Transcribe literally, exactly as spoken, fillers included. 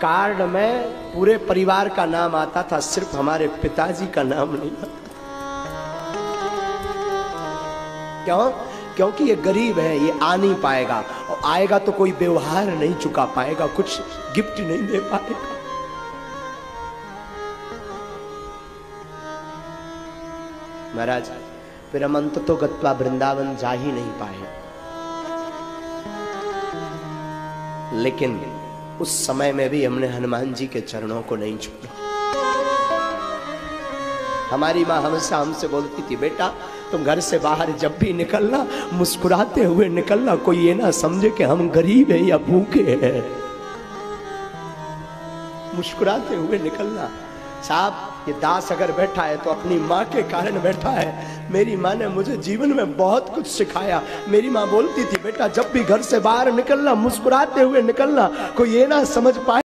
Card में पूरे परिवार का नाम आता था, सिर्फ हमारे पिताजी का नाम नहीं आता। क्यों? क्योंकि ये गरीब है, ये आ नहीं पाएगा, और आएगा तो कोई व्यवहार नहीं चुका पाएगा, कुछ गिफ्ट नहीं दे पाएगा। महाराज फिर हम अंत तो गत्वा वृंदावन जा ही नहीं पाए, लेकिन उस समय में भी हमने हनुमान जी के चरणों को नहीं छुआ। हमारी माँ हमेशा हमसे बोलती थी, बेटा तुम घर से बाहर जब भी निकलना मुस्कुराते हुए निकलना, कोई ये ना समझे कि हम गरीब हैं या भूखे हैं। मुस्कुराते हुए निकलना। साहब ये दास अगर बैठा है तो अपनी माँ के कारण बैठा है। मेरी माँ ने मुझे जीवन में बहुत कुछ सिखाया। मेरी माँ बोलती थी, बेटा जब भी घर से बाहर निकलना मुस्कुराते हुए निकलना, कोई ये ना समझ पाए